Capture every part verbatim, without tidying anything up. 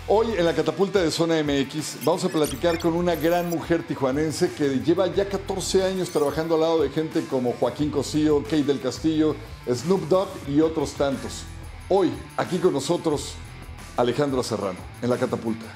Hoy en la catapulta de Zona M X vamos a platicar con una gran mujer tijuanense que lleva ya catorce años trabajando al lado de gente como Joaquín Cosío, Kate del Castillo, Snoop Dogg y otros tantos. Hoy, aquí con nosotros, Alejandra Serrano, en la catapulta.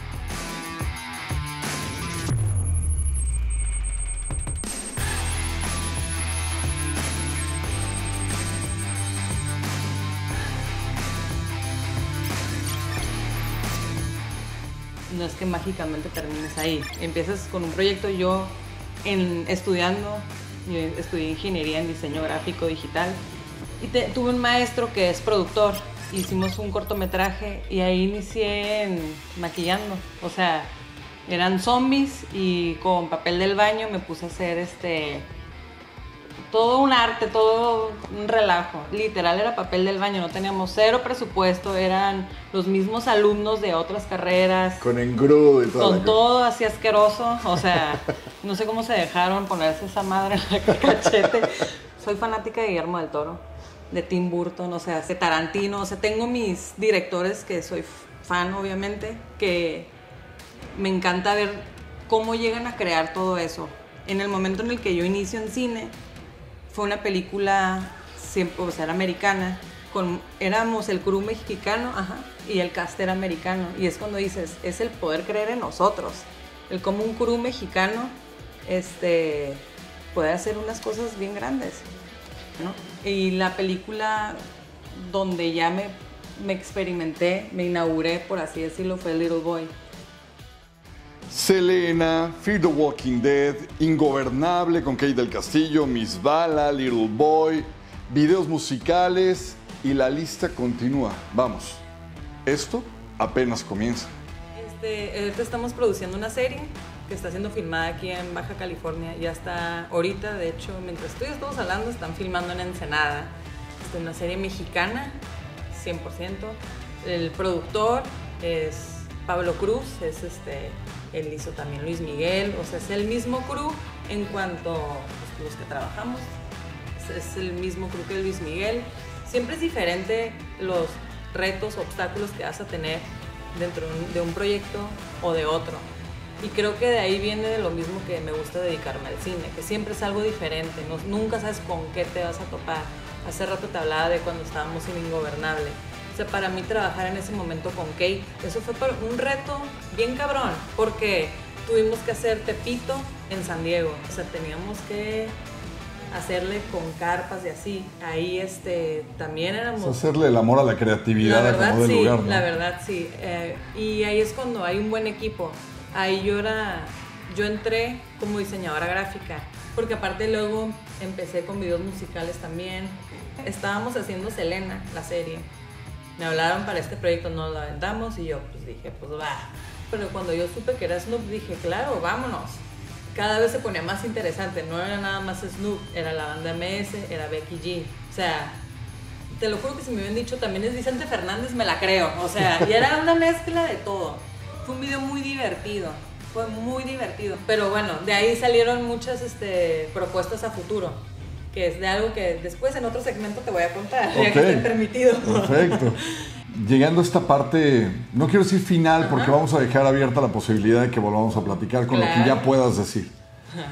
No es que mágicamente termines ahí. Empiezas con un proyecto. Yo, en, estudiando, yo estudié ingeniería en diseño gráfico digital y te, tuve un maestro que es productor. Hicimos un cortometraje y ahí inicié en maquillando. O sea, eran zombies y con papel del baño me puse a hacer este... todo un arte, todo un relajo. Literal era papel del baño, no teníamos cero presupuesto, eran los mismos alumnos de otras carreras. Con engrudo y todo. Con todo así asqueroso, o sea, no sé cómo se dejaron ponerse esa madre en el cachete. Soy fanática de Guillermo del Toro, de Tim Burton, o sea, de Tarantino, o sea, tengo mis directores que soy fan, obviamente, que me encanta ver cómo llegan a crear todo eso. En el momento en el que yo inicio en cine, fue una película, siempre, o sea, era americana, con, éramos el crew mexicano, ajá, y el cast era americano, y es cuando dices, es el poder creer en nosotros, el cómo un crew mexicano este, puede hacer unas cosas bien grandes, ¿no? Y la película donde ya me, me experimenté, me inauguré, por así decirlo, fue Little Boy. Selena, Fear the Walking Dead, Ingobernable con Kate del Castillo, Miss Bala, Little Boy, videos musicales y la lista continúa. Vamos, esto apenas comienza. Este, ahorita estamos produciendo una serie que está siendo filmada aquí en Baja California. Ya está ahorita, de hecho, mientras tú y yo estamos hablando, están filmando en Ensenada. Es una serie mexicana, cien por ciento. El productor es Pablo Cruz, es este... él hizo también Luis Miguel, o sea, es el mismo crew en cuanto pues, los que trabajamos, es, es el mismo crew que Luis Miguel. Siempre es diferente los retos, obstáculos que vas a tener dentro de un proyecto o de otro. Y creo que de ahí viene de lo mismo que me gusta dedicarme al cine, que siempre es algo diferente, no, nunca sabes con qué te vas a topar. Hace rato te hablaba de cuando estábamos en Ingobernable. O sea, para mí trabajar en ese momento con Kate, eso fue un reto bien cabrón, porque tuvimos que hacer Tepito en San Diego. O sea, teníamos que hacerle con carpas y así. Ahí este, también éramos... Es hacerle el amor a la creatividad, la verdad, como del sí, lugar, ¿no? La verdad, sí. Eh, y ahí es cuando hay un buen equipo. Ahí yo era... Yo entré como diseñadora gráfica, porque aparte luego empecé con videos musicales también. Estábamos haciendo Selena, la serie. Me hablaron para este proyecto, nos lo aventamos y yo pues dije, pues va. Pero cuando yo supe que era Snoop, dije, claro, vámonos. Cada vez se ponía más interesante, no era nada más Snoop, era la banda M S, era Becky G. O sea, te lo juro que si me hubieran dicho también es Vicente Fernández, me la creo. O sea, y era una mezcla de todo. Fue un video muy divertido, fue muy divertido. Pero bueno, de ahí salieron muchas este, propuestas a futuro, que es de algo que después en otro segmento te voy a contar, okay, ya que esté permitido. Perfecto. Llegando a esta parte, no quiero decir final, porque Ajá. vamos a dejar abierta la posibilidad de que volvamos a platicar con claro. lo que ya puedas decir. Ajá.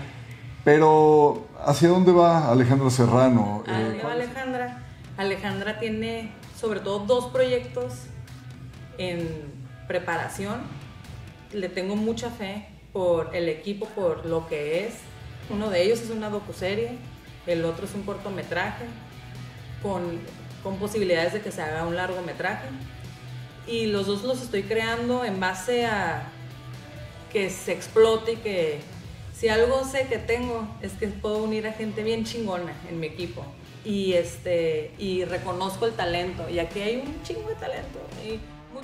Pero, ¿hacia dónde va Alejandra Serrano? Ah, eh, Alejandra. Alejandra tiene sobre todo dos proyectos en preparación. Le tengo mucha fe por el equipo, por lo que es. Uno de ellos es una docuserie. El otro es un cortometraje con, con posibilidades de que se haga un largometraje. Y los dos los estoy creando en base a que se explote y que si algo sé que tengo es que puedo unir a gente bien chingona en mi equipo. Y, este, y reconozco el talento. Y aquí hay un chingo de talento. Y mucho.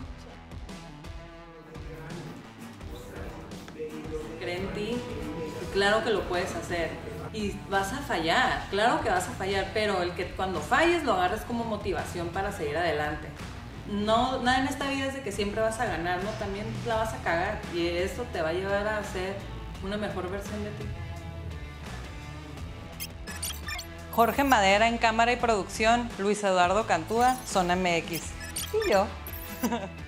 Cree en ti y claro que lo puedes hacer. Y vas a fallar, claro que vas a fallar, pero el que cuando falles lo agarres como motivación para seguir adelante. No, nada en esta vida es de que siempre vas a ganar, ¿no? También la vas a cagar y eso te va a llevar a ser una mejor versión de ti. Jorge Madera en cámara y producción, Luis Eduardo Cantúa, Zona M X. Y yo.